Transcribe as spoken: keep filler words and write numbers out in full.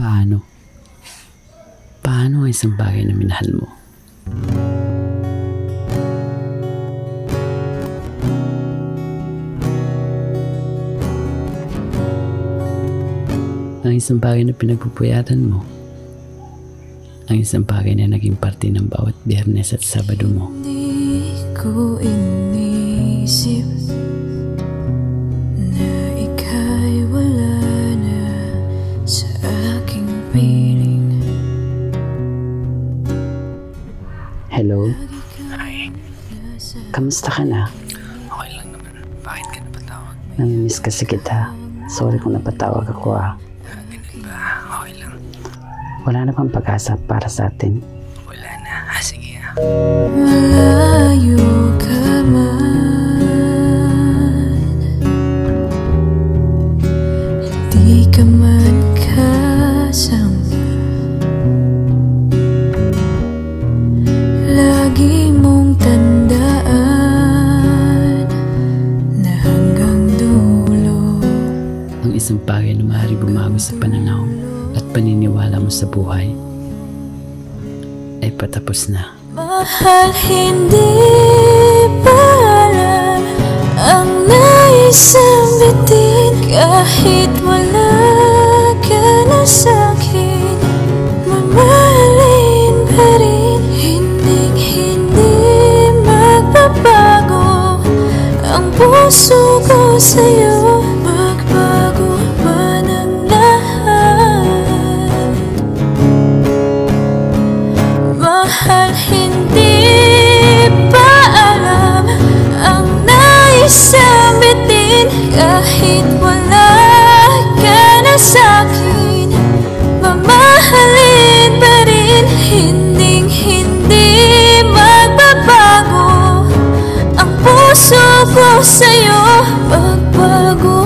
Paano? Paano ang isang bagay na minahal mo? Ang isang bagay na pinagpupuyatan mo. Ang isang bagay na naging parte ng bawat Biyernes at Sabado mo. Hindi ko inisip na ika'y wala na sa aking piling. Hello? Hi. Kamusta ka na? Okay lang naman. Bakit ka napatawag? Namimiss kasi kita. Sorry kung napatawag ako ah. Ah, ganun ba? Okay lang. Wala na bang pag-asa para sa atin? Wala na. Ah, sige ah. Malayo ka man, hindi ka man kasama, lagi mong tandaan na hanggang dulo. Ang isang bagay na maaari bumago sa pananaw at paniniwala mo sa buhay ay patapos na. Mahal, hindi pa alam ang naisang bitin. Kahit wala ka na sa'kin, mamahalin pa rin. Hinding hindi magbabago ang puso ko sa'yo. Magbago man ang lahat. Mahal, hindi pa alam ang naisang bitin. Kahit wala ka na sa'kin, mamahalin pa rin. Hinding hindi magbabago ang puso ko sa'yo. Magbago